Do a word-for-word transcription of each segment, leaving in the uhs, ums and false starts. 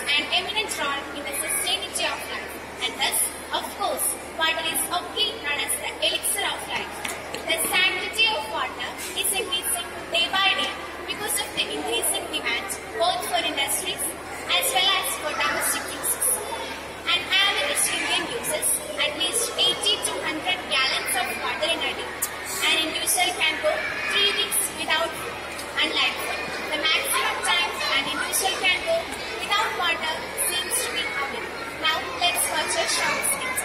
an eminent role in the sustainability of life, and thus, of course, water is aptly known as the elixir of life. The sanctity of water is increasing day by day because of the increasing demand both for industries as well as for domestic uses. An average Indian uses at least eighty to one hundred gallons of water in a day. An individual can go three weeks without food. Unlike food, the maximum time an individual can go without water seems to be a minute. Now let's watch a short skit.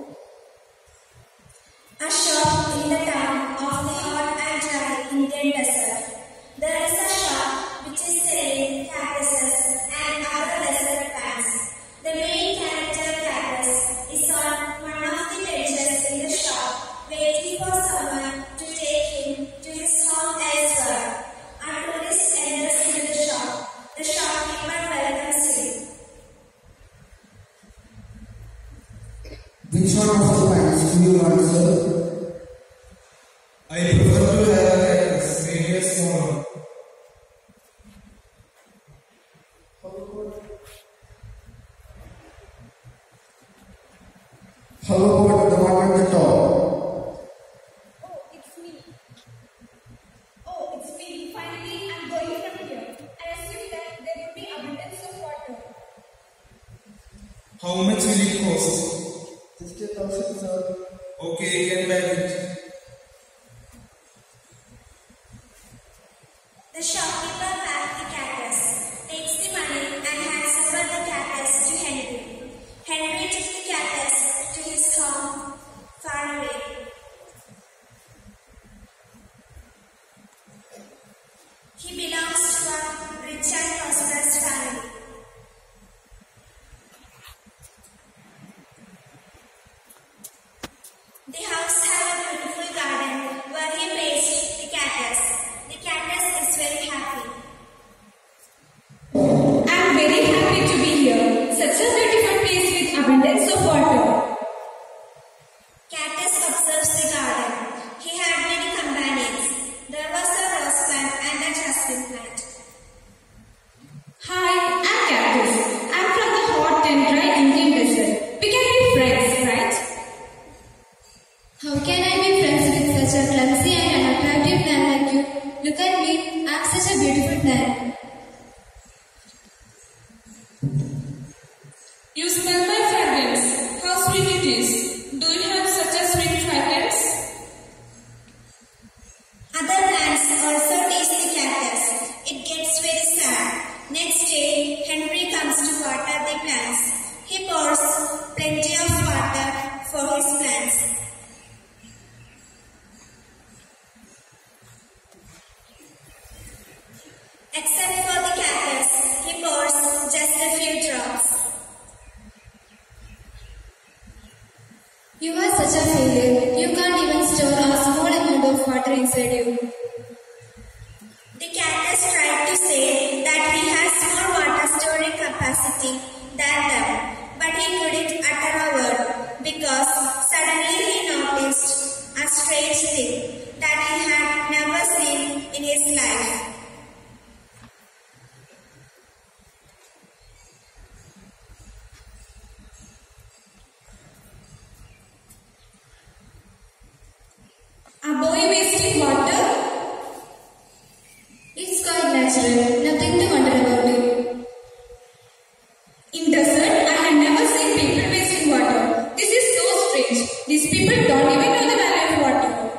A shop in the town of the hot and dry Indian desert. There is a shop which is selling cactuses and other desert plants. The main character cactus is on one of the benches in the shop, waiting for someone to take him to his home elsewhere. A tourist enters into the shop. The shopkeeper welcomes him. Which one of the plants do you want, sir? I prefer to have a cactus, maybe a small one. How about the one at the top? Oh, it's me. Oh, it's me. Finally, I'm going from here. I assume that there will be abundance of water. How much will it cost? Fifty thousand, sir. Okay, you can buy it. The shopkeeper packed the cactus, takes the money and hands over the cactus to Henry. Henry took the cactus to his home far away. He belongs to a rich and prosperous family. The house had a beautiful garden where he placed the cactus. The cactus is very happy. I'm very happy to be here. Such a beautiful place with abundance of water. Cactus observes the garden. He had many companions. There was a rose plant and a jasmine plant. Hi, I'm Cactus. I'm from the hot and dry Indian desert. We can be friends, right? How can I be friends with such a clumsy and unattractive plant like you? Look at me, I'm such a beautiful plant. You smell my fragrance. How sweet it is. Do you have such a sweet fragrance? Other plants also taste the cactus. It gets very sad. Next day, Henry comes to water the plants. He pours plenty of water for his plants. Except for the cactus, he pours just a few drops. You are such a failure. You can't even store a small amount of water inside you. The cactus tried to say that he has more water storing capacity than them, but he couldn't utter a word because suddenly he noticed a strange thing that he had never seen in his life. A boy wasting water? It's quite natural. Nothing to wonder about it. In desert, I had never seen people wasting water. This is so strange. These people don't even know the value of water.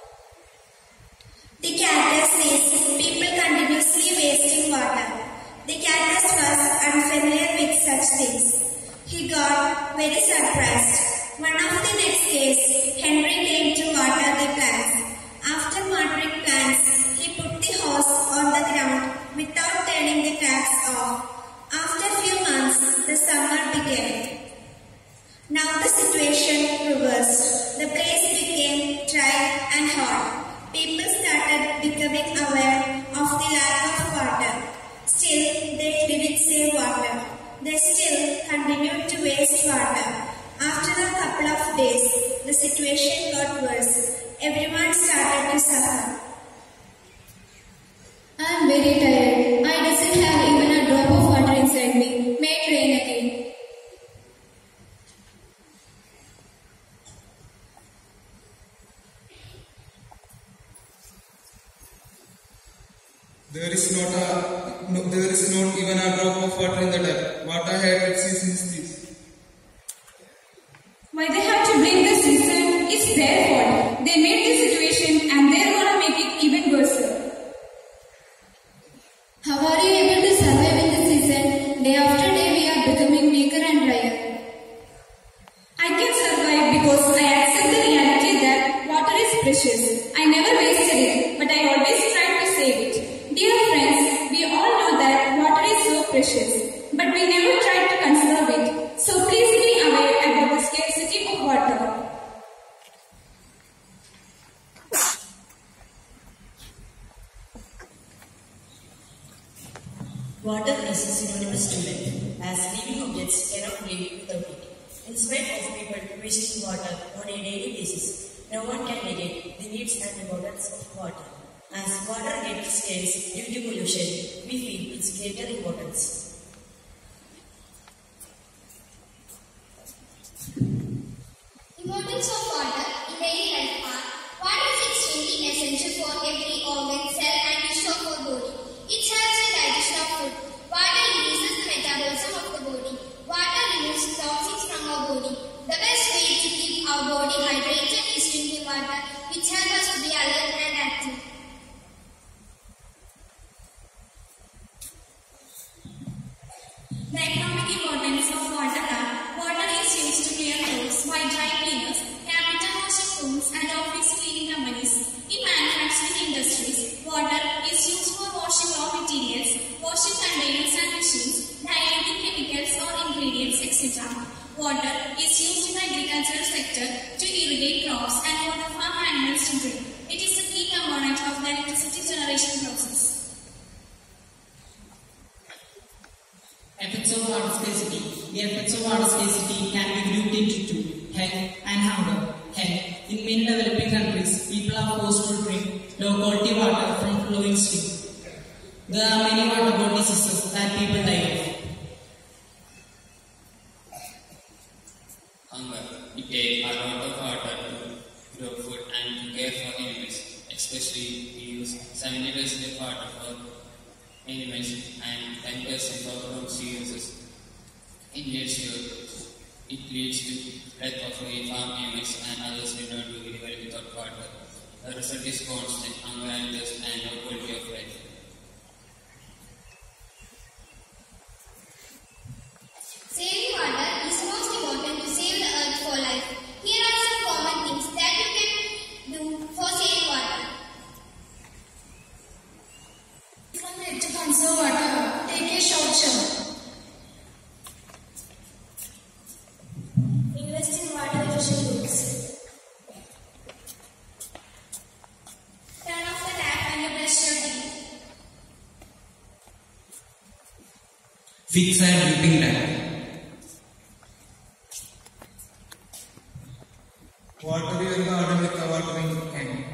The cactus sees people continuously wasting water. The cactus was unfamiliar with such things. He got very surprised. One of the next days, Henry came to water the plants. After watering plants, he put the hose on the ground without turning the taps off. After a few months, the summer began. Now the situation reversed. The place became dry and hot. People started becoming aware of the lack of water. Still, they didn't save water. They still continued to waste water. After a couple of days, the situation got worse. Everyone started to suffer. I'm very tired. I doesn't have even a drop of water inside me. May it rain. is not a no, there is not even a drop of water in the tap. What I had exist is this. Why they have to blame the season? It's their fault. They made this situation and they're gonna make it even worse. How are you able to survive in the season? Day after day we are becoming weaker and drier. I can survive because I accept the reality that water is precious. I never wasted it, but I always try to save it. Dear friends, we all know that water is so precious, but we never try to conserve it. So please be aware about the scarcity of water. Water is synonymous to life, as living objects cannot live without it. In spite of people wasting water on a daily basis, no one can negate the needs and importance of water. As water gets scarce due to pollution, we feel its greater importance. Importance of water in daily life are: water is extremely essential for every organ, cell and tissue of our body. It helps in digestion of food. Water increases the metabolism of the body. Water removes toxins from our body. The best way to keep our body hydrated is drinking water, which helps us to be alert and active. The economic importance of water are: water is used to clear clothes by dry cleaners, capital washing rooms and office cleaning companies. In manufacturing industries, water is used for washing raw materials, washing containers and machines, diluting chemicals or ingredients, et cetera. Water is used in the agricultural sector to irrigate crops and for the farm animals to drink. It is a key component of the electricity generation process. Effects of water scarcity. The effects of water scarcity can be grouped into two: health and hunger. Health. In many developing countries, people are forced to drink low quality water from flowing streams. There are many waterborne diseases that people die of. Hunger. We take a lot of water to grow food and to care for animals. Especially, we use seventy percent of water for animals and ten percent for crops uses. In nature, it leads to death of farm animals and others who don't do very well without water. The result is constant hunger and thirst and no quality of life. Saving water is most important to save the earth for life. Here are some common things that you can do for saving water. To conserve water, take a short shower. Invest in water efficient tools. Turn off the tap when you brush your teeth. Fix a dripping tap. Water your garden with a watering can.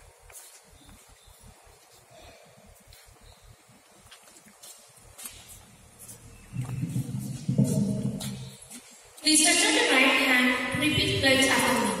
Please touch on the right hand. Repeat pledge after me.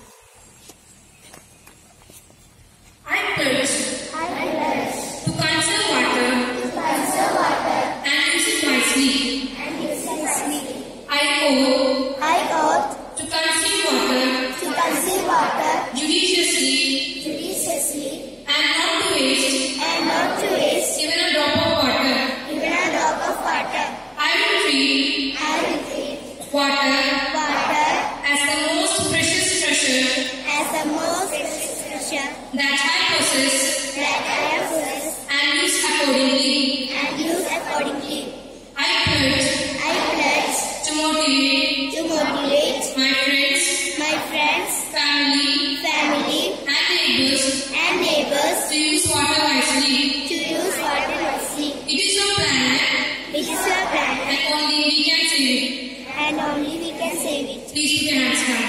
I pledge. I pledge To conserve water. to conserve water And use it wisely. and use it wisely. I oath. I oath To conserve water. to conserve water Judiciously. judiciously And not to waste. and not to waste Even a drop of water. even a drop of water. I will treat I will treat water water as the most precious treasure as the most precious treasure that I possess that I have possessed and use accordingly. and use accordingly. I pledge I pledge to motivate to motivate my friends, my friends, family, family, and neighbors and neighbors to use water wisely. to use water wisely. It is your planet It is your planet and only we can save it. and only we can save it. Please put your hands down.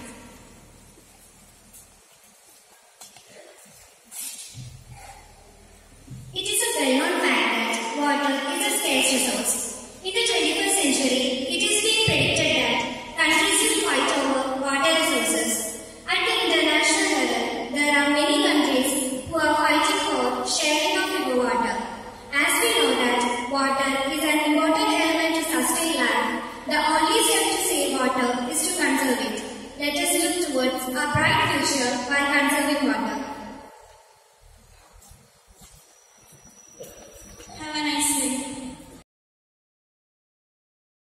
It is a well-known fact that water is a scarce resource. In the twenty-first century, it is being predicted that countries will fight over water resources. At the international level, there are many countries who are fighting for sharing of river water. towards a bright future while conserving water.